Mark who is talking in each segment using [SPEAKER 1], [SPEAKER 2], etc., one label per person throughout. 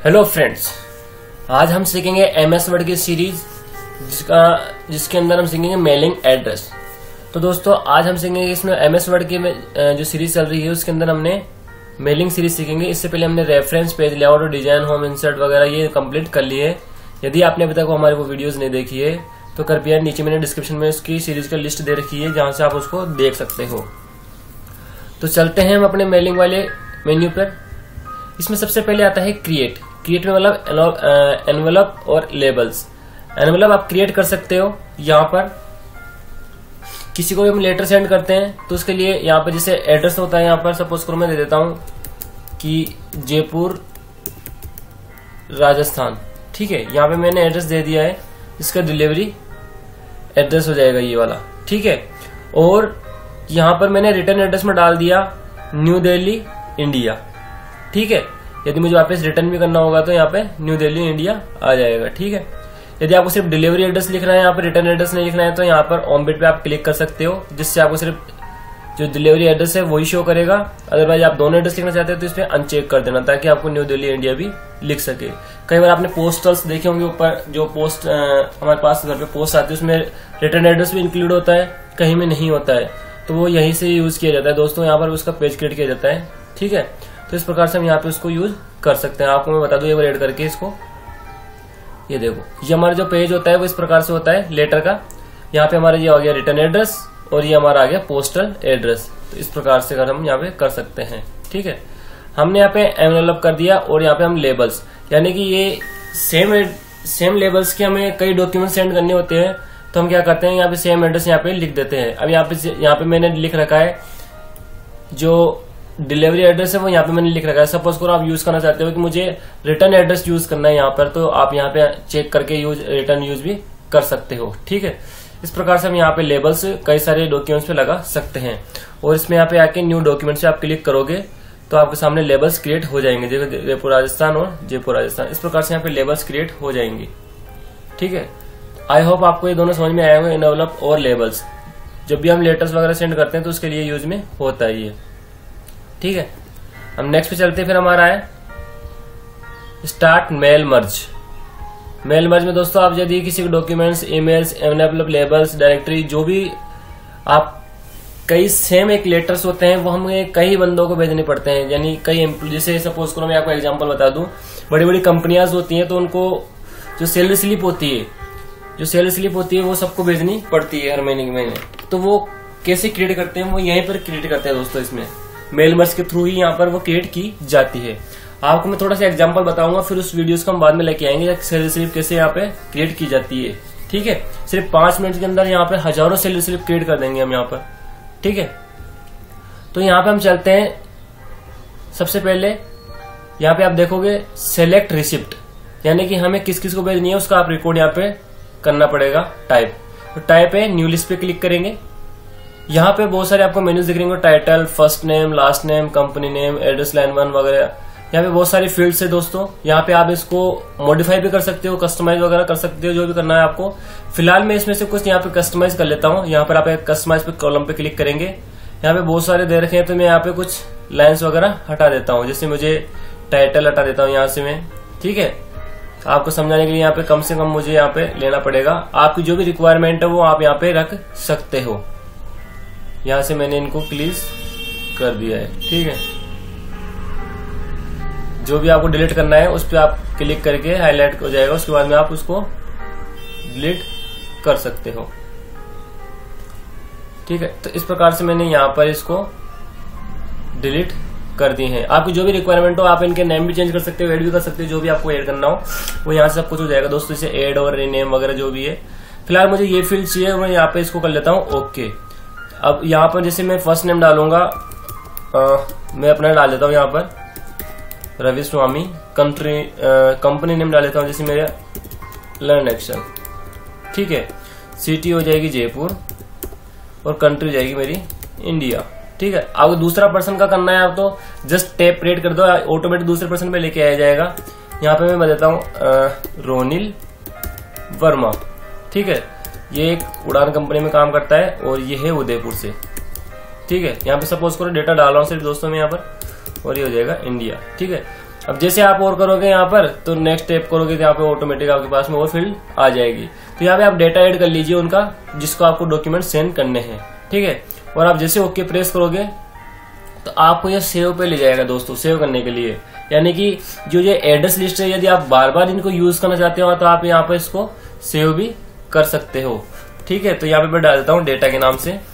[SPEAKER 1] Hello friends, आज हम सीखेंगे MS वर्ड की सीरीज जिसके अंदर हम सीखेंगे मेलिंग एड्रेस। तो दोस्तों आज हम सीखेंगे इसमें MS वर्ड की जो सीरीज चल रही है उसके अंदर हमने मेलिंग सीरीज सीखेंगे। इससे पहले हमने रेफरेंस, पेज लेआउट और डिजाइन, होम इंसर्ट वगैरह ये कंप्लीट कर लिए। यदि आपने अभी तक हमारी वो वीडियोस नहीं देखी है तो कृपया नीचे मैंने डिस्क्रिप्शन में उसकी सीरीज का लिस्ट दे रखी है जहां से आप उसको देख सकते हो। तो चलते हैं हम अपने मेलिंग वाले मेन्यू पर। इसमें सबसे पहले आता है क्रिएट में मतलब एनवेलप और लेबल्स। एनवेलप आप क्रिएट कर सकते हो। यहाँ पर किसी को भी हम लेटर सेंड करते हैं तो उसके लिए यहाँ पर जैसे एड्रेस होता है, यहाँ पर सपोज करो मैं दे देता हूं कि जयपुर राजस्थान। ठीक है, यहाँ पे मैंने एड्रेस दे दिया है, इसका डिलीवरी एड्रेस हो जाएगा ये वाला। ठीक है, और यहाँ पर मैंने रिटर्न एड्रेस में डाल दिया न्यू दिल्ली इंडिया। ठीक है, यदि मुझे वापस रिटर्न भी करना होगा तो यहाँ पे न्यू दिल्ली इंडिया आ जाएगा। ठीक है, यदि आपको सिर्फ डिलीवरी एड्रेस लिखना है, यहाँ पर रिटर्न एड्रेस नहीं लिखना है, तो यहाँ पर ऑन बिट पे आप क्लिक कर सकते हो, जिससे आपको सिर्फ जो डिलीवरी एड्रेस है वही शो करेगा। अदरवाइज आप दोनों एड्रेस लिखना चाहते हो तो इस पर अनचेक कर देना ताकि आपको न्यू दिल्ली इंडिया भी लिख सके। कई बार आपने पोस्टल्स देखे होंगे, ऊपर जो पोस्ट हमारे पास घर पे पोस्ट आती है उसमें रिटर्न एड्रेस भी इंक्लूड होता है, कहीं में नहीं होता है, तो वो यहीं से यूज किया जाता है दोस्तों। यहाँ पर उसका पेज क्रिएट किया जाता है। ठीक है, तो इस प्रकार से हम यहाँ पे उसको यूज कर सकते हैं। आपको मैं बता दूं एक बार ऐड करके इसको, ये देखो ये हमारा जो पेज होता है वो इस प्रकार से होता है लेटर का। यहाँ पे हमारा ये आ गया रिटर्न एड्रेस और ये हमारा आ गया पोस्टल एड्रेस। तो इस प्रकार से अगर हम यहाँ पे कर सकते हैं। ठीक है, हमने यहाँ पे एनवेलप कर दिया और यहाँ पे हम लेबल्स, यानी कि ये सेम लेबल्स के हमें कई डॉक्यूमेंट सेंड करने होते हैं तो हम क्या करते हैं, यहाँ पे सेम एड्रेस यहाँ पे लिख देते हैं। अब यहाँ पे मैंने लिख रखा है जो डिलीवरी एड्रेस है वो यहाँ पे मैंने लिख रखा है। सपोज करो आप यूज करना चाहते हो कि मुझे रिटर्न एड्रेस यूज करना है यहाँ पर, तो आप यहाँ पे चेक करके रिटर्न यूज भी कर सकते हो। ठीक है, इस प्रकार से हम यहाँ पे लेबल्स कई सारे डॉक्यूमेंट्स पे लगा सकते हैं। और इसमें यहाँ पे आके न्यू डॉक्यूमेंट से आप क्लिक करोगे तो आपके सामने लेबल्स क्रिएट हो जाएंगे, जैसे जयपुर राजस्थान और जयपुर राजस्थान। इस प्रकार से यहाँ पे लेबल्स क्रिएट हो जाएंगे। ठीक है, आई होप आपको ये दोनों समझ में आए होंगे, एनवेलप और लेबल्स। जब भी हम लेटर्स वगैरह सेंड करते हैं तो उसके लिए यूज में होता है ये। ठीक है, हम नेक्स्ट पे चलते हैं। फिर हमारा है start mail merge. Mail merge में दोस्तों आप यदि किसी documents, emails, envelope, labels, directory, जो भी आप कई सेम एक लेटर्स होते हैं वो हमें कई बंदों को भेजने पड़ते हैं, यानी कई जैसे सपोज करो मैं आपको एग्जांपल बता दूं, बड़ी बड़ी कंपनियां होती हैं तो उनको जो सैलरी स्लिप होती है वो सबको भेजनी पड़ती है हर महीने के महीने। तो वो कैसे क्रिएट करते हैं, वो यहीं पर क्रिएट करते हैं दोस्तों। इसमें मेल मर्ज के थ्रू ही यहाँ पर वो क्रिएट की जाती है। आपको मैं थोड़ा सा एग्जांपल बताऊंगा, फिर उस वीडियोस को हम बाद में लेके आएंगे सैलरी स्लिप कैसे यहाँ पे क्रिएट की जाती है। ठीक है, सिर्फ 5 मिनट के अंदर यहाँ पे हजारों सैलरी स्लिप क्रिएट कर देंगे हम यहाँ पर। ठीक है, तो यहाँ पे हम चलते हैं। सबसे पहले यहाँ पे आप देखोगे सेलेक्ट रिसिप्ट, यानी कि हमें किस किस को भेजनी है उसका आप रिकॉर्ड यहाँ पे करना पड़ेगा टाइप। तो टाइप है न्यू लिस्ट पे क्लिक करेंगे। यहाँ पे बहुत सारे आपको मेन्यूज दिख रहे, title, first name, last name, company name, address line 1 वगैरह। यहाँ पे बहुत सारी फील्ड्स है दोस्तों। यहाँ पे आप इसको मॉडिफाई भी कर सकते हो, कस्टमाइज वगैरह कर सकते हो, जो भी करना है आपको। फिलहाल मैं इसमें से कुछ यहाँ पे कस्टमाइज कर लेता हूँ। यहाँ पर आप कस्टमाइज पे कॉलम पे क्लिक करेंगे। यहाँ पे बहुत सारे दे रखे हैं तो मैं यहाँ पे कुछ लाइन्स वगैरह हटा देता हूँ, जैसे मुझे टाइटल हटा देता हूँ यहाँ से मैं। ठीक है, आपको समझाने के लिए यहाँ पे कम से कम मुझे यहाँ पे लेना पड़ेगा। आपकी जो भी रिक्वायरमेंट है वो आप यहाँ पे रख सकते हो। यहाँ से मैंने इनको क्लीज कर दिया है। ठीक है, जो भी आपको डिलीट करना है उस पर आप क्लिक करके हाईलाइट हो जाएगा, उसके बाद में आप उसको डिलीट कर सकते हो। ठीक है, तो इस प्रकार से मैंने यहाँ पर इसको डिलीट कर दी है। आपकी जो भी रिक्वायरमेंट हो आप इनके नेम भी चेंज कर सकते हो, ऐड भी कर सकते हो, जो भी आपको ऐड करना हो वो यहाँ से सब कुछ हो जाएगा दोस्तों। इसे ऐड और रीनेम वगैरह जो भी है। फिलहाल मुझे ये फील्ड चाहिए, मैं यहाँ पे इसको कर लेता हूँ ओके। अब यहाँ पर जैसे मैं फर्स्ट नेम डालूंगा, मैं अपना डाल देता हूँ यहाँ पर रवि स्वामी। कंपनी नेम डाल देता हूँ जैसे मेरा लर्न एक्शन। ठीक है, सिटी हो जाएगी जयपुर और कंट्री हो जाएगी मेरी इंडिया। ठीक है, आपको दूसरा पर्सन का करना है आप तो जस्ट टैप रेट कर दो, ऑटोमेटिक दूसरे पर्सन पे लेके आ जाएगा। यहाँ पे मैं बताता हूँ रोनिल वर्मा। ठीक है, ये एक उड़ान कंपनी में काम करता है और ये है उदयपुर से। ठीक है, यहाँ पे सपोज करो डेटा डाल रहा हूँ सिर्फ दोस्तों में यहाँ पर, और ये हो जाएगा इंडिया। ठीक है, अब जैसे आप और करोगे यहाँ पर तो नेक्स्ट स्टेप करोगे तो यहाँ पे ऑटोमेटिक आपके पास में वो फील्ड आ जाएगी। तो यहाँ पे आप डेटा ऐड कर लीजिए उनका जिसको आपको डॉक्यूमेंट सेंड करने हैं, ठीक है। और आप जैसे ओके प्रेस करोगे तो आपको ये सेव पे ले जाएगा दोस्तों, सेव करने के लिए। यानी कि जो ये एड्रेस लिस्ट है यदि आप बार बार इनको यूज करना चाहते हो तो आप यहाँ पर इसको सेव भी कर सकते हो, ठीक है। तो यहाँ पे मैं डाल देता हूँ डेटा के नाम से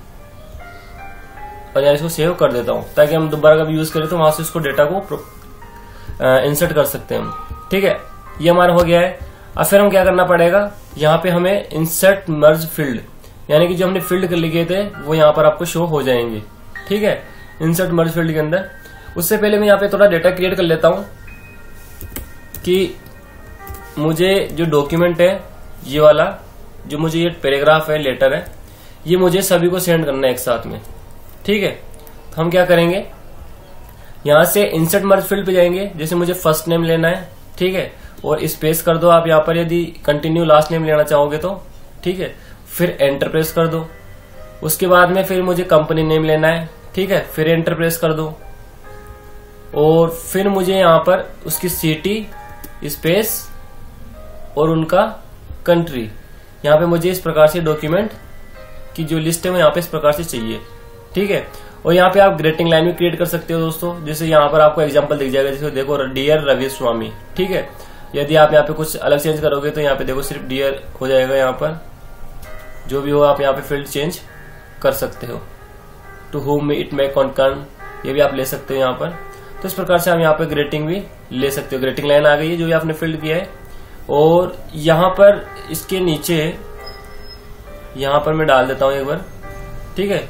[SPEAKER 1] और यहाँ इसको सेव कर देता हूँ ताकि हम दोबारा कभी यूज करें तो वहां से इसको डेटा को इंसर्ट कर सकते हैं हम, ठीक है। ये हमारा हो गया है। अब फिर हम क्या करना पड़ेगा, यहाँ पे हमें इंसर्ट मर्ज फील्ड, यानी कि जो हमने फील्ड कर लिए थे वो यहाँ पर आपको शो हो जाएंगे, ठीक है, इंसर्ट मर्ज फील्ड के अंदर। उससे पहले मैं यहाँ पे थोड़ा डेटा क्रिएट कर लेता हूँ कि मुझे जो डॉक्यूमेंट है ये वाला, जो मुझे ये पैराग्राफ है, लेटर है, ये मुझे सभी को सेंड करना है एक साथ में, ठीक है। तो हम क्या करेंगे, यहां से इंसर्ट मर्ज फील्ड पे जाएंगे। जैसे मुझे फर्स्ट नेम लेना है, ठीक है, और स्पेस कर दो आप यहाँ पर यदि कंटिन्यू लास्ट नेम लेना चाहोगे तो, ठीक है। फिर एंटर प्रेस कर दो। उसके बाद में फिर मुझे कंपनी नेम लेना है, ठीक है, फिर एंटर प्रेस कर दो। और फिर मुझे यहाँ पर उसकी सिटी, स्पेस और उनका कंट्री, यहाँ पे मुझे इस प्रकार से डॉक्यूमेंट की जो लिस्ट है वो यहाँ पे इस प्रकार से चाहिए, ठीक है। और यहाँ पे आप ग्रीटिंग लाइन भी क्रिएट कर सकते हो दोस्तों। जैसे यहाँ पर आपको एग्जांपल दिख जाएगा, जैसे देखो डियर रवि स्वामी, ठीक है। यदि आप यहाँ पे कुछ अलग चेंज करोगे तो यहाँ पे देखो सिर्फ डियर हो जाएगा। यहाँ पर जो भी हो आप यहाँ पे फील्ड चेंज कर सकते हो। To whom it may concern, ये भी आप ले सकते हो यहाँ पर। तो इस प्रकार से हम यहाँ पे ग्रीटिंग भी ले सकते हो। ग्रीटिंग लाइन आ गई है जो भी आपने फील्ड किया है। और यहाँ पर इसके नीचे यहाँ पर मैं डाल देता हूँ एक बार, ठीक है।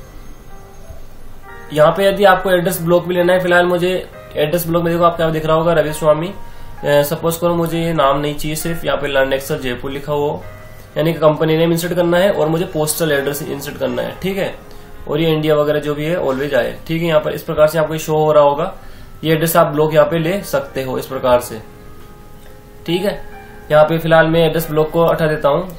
[SPEAKER 1] यहाँ पे यदि आपको एड्रेस ब्लॉक भी लेना है, फिलहाल मुझे एड्रेस ब्लॉक में देखो आपको यहाँ दिख रहा होगा रवि स्वामी। सपोज करो मुझे ये नाम नहीं चाहिए, सिर्फ यहाँ पे लर्न एक्सेल जयपुर लिखा हो, यानी कि कंपनी नेम इंसर्ट करना है और मुझे पोस्टल एड्रेस इंसर्ट करना है, ठीक है। और ये इंडिया वगैरह जो भी है ऑलवेज आए, ठीक है। यहाँ पर इस प्रकार से आपको शो हो रहा होगा। ये एड्रेस आप ब्लॉक यहाँ पे ले सकते हो इस प्रकार से, ठीक है। यहाँ पे फिलहाल मैं एड्रेस ब्लॉक को हटा देता हूँ,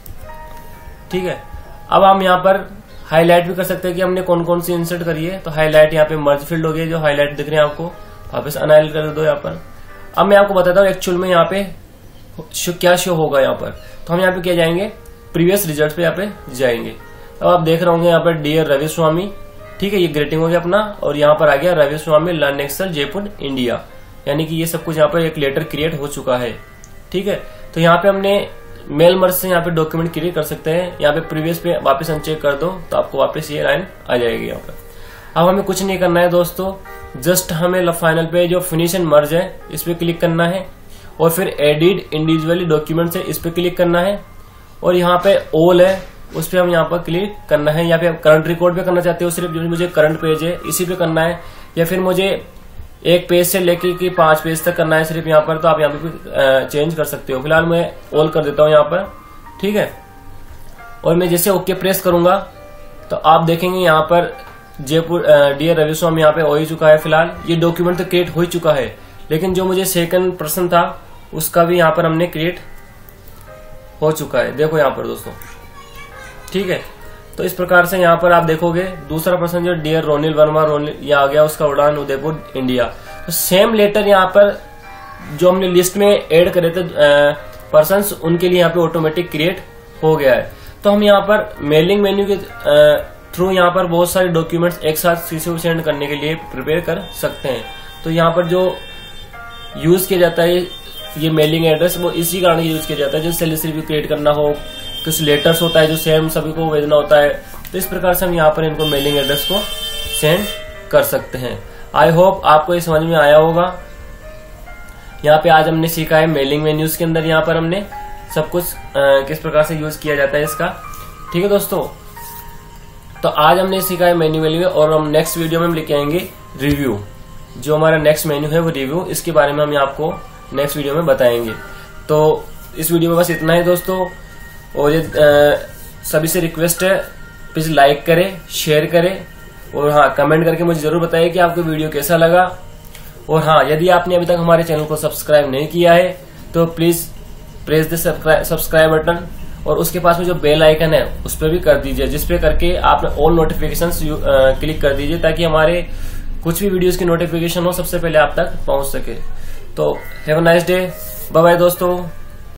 [SPEAKER 1] ठीक है। अब हम यहाँ पर हाईलाइट भी कर सकते हैं कि हमने कौन कौन सी इंसर्ट करी है। तो हाईलाइट यहाँ पे मर्ज फील्ड हो गई, जो हाईलाइट दिख रहे हैं आपको, वापस अनहाइलाइट कर दो यहाँ पर। अब मैं आपको बताता हूँ एक्चुअल में यहाँ पे क्या शो होगा यहाँ पर। तो हम यहाँ पे क्या जाएंगे, प्रीवियस रिजल्ट पे यहाँ पे जाएंगे। अब आप देख रहे होंगे यहाँ पर डियर रवि स्वामी, ठीक है, ये ग्रीटिंग हो गया अपना। और यहाँ पर आ गया Ravi Swami learn Excel Jaipur India, यानी कि ये सब कुछ यहाँ पर एक लेटर क्रिएट हो चुका है, ठीक है। तो यहाँ पे हमने मेल मर्ज से यहाँ पे डॉक्यूमेंट क्रिएट कर सकते हैं। यहाँ पे प्रीवियस पे वापस अनचेक कर दो तो आपको वापस ये लाइन आ जाएगी यहाँ पर। अब हमें कुछ नहीं करना है दोस्तों, जस्ट हमें फाइनल पे जो फिनिश एंड मर्ज है इस पे क्लिक करना है और फिर एडिट इंडिविजुअली डॉक्यूमेंट्स है इस पे क्लिक करना है। और यहाँ पे ऑल है उस पे हम यहाँ पर क्लिक करना है। यहाँ पे करंट रिकॉर्ड पे करना चाहते हो, सिर्फ जो मुझे करंट पेज है इसी पे करना है, या फिर मुझे एक पेज से लेके कि 5 पेज तक करना है सिर्फ यहाँ पर, तो आप यहाँ पे चेंज कर सकते हो। फिलहाल मैं ऑल कर देता हूँ यहाँ पर, ठीक है। और मैं जैसे ओके प्रेस करूंगा तो आप देखेंगे यहाँ पर जयपुर डियर रवि स्वामी यहाँ पे हो ही चुका है। फिलहाल ये डॉक्यूमेंट तो क्रिएट हो ही चुका है, लेकिन जो मुझे सेकंड प्रश्न था उसका भी यहाँ पर हमने क्रिएट हो चुका है, देखो यहाँ पर दोस्तों, ठीक है। तो इस प्रकार से यहाँ पर आप देखोगे दूसरा प्रश्न जो डियर रोनिल वर्मा, ये आ गया, उसका उड़ान उदयपुर इंडिया। तो सेम लेटर यहाँ पर जो हमने लिस्ट में ऐड करे थे पर्सन्स, उनके लिए यहाँ पे ऑटोमेटिक क्रिएट हो गया है। तो हम यहाँ पर मेलिंग मेन्यू के थ्रू यहाँ पर बहुत सारे डॉक्यूमेंट्स एक साथ सीसी सेंड करने के लिए प्रिपेयर कर सकते हैं। तो यहाँ पर जो यूज किया जाता है ये मेलिंग एड्रेस, वो इसी कारण यूज किया जाता है। जैसे सेल रिव्यू क्रिएट करना हो, कुछ लेटर्स होता है जो सेम सभी को भेजना होता है, तो इस प्रकार से हम यहाँ पर इनको मेलिंग एड्रेस को सेंड कर सकते हैं। आई होप आपको ये समझ में आया होगा। यहाँ पे आज हमने सीखा है मेलिंग मेन्यूज के अंदर यहाँ पर हमने सब कुछ किस प्रकार से यूज किया जाता है इसका, ठीक है दोस्तों। तो आज हमने सीखा है मेन्यू वेल्यू, और हम नेक्स्ट वीडियो में हम लेके आएंगे रिव्यू। जो हमारा नेक्स्ट मेन्यू है वो रिव्यू, इसके बारे में हम आपको नेक्स्ट वीडियो में बताएंगे। तो इस वीडियो में बस इतना ही दोस्तों, और ये सभी से रिक्वेस्ट है प्लीज लाइक करें, शेयर करें, और हाँ कमेंट करके मुझे जरूर बताइए कि आपको वीडियो कैसा लगा। और हाँ, यदि आपने अभी तक हमारे चैनल को सब्सक्राइब नहीं किया है तो please press the subscribe button, और उसके पास में जो बेल आइकन है उस पर भी कर दीजिए, जिसपे करके आप ऑल नोटिफिकेशंस क्लिक कर दीजिए, ताकि हमारे कुछ भी वीडियोस की नोटिफिकेशन हो सबसे पहले आप तक पहुंच सके। तो have a nice day, bye bye दोस्तों।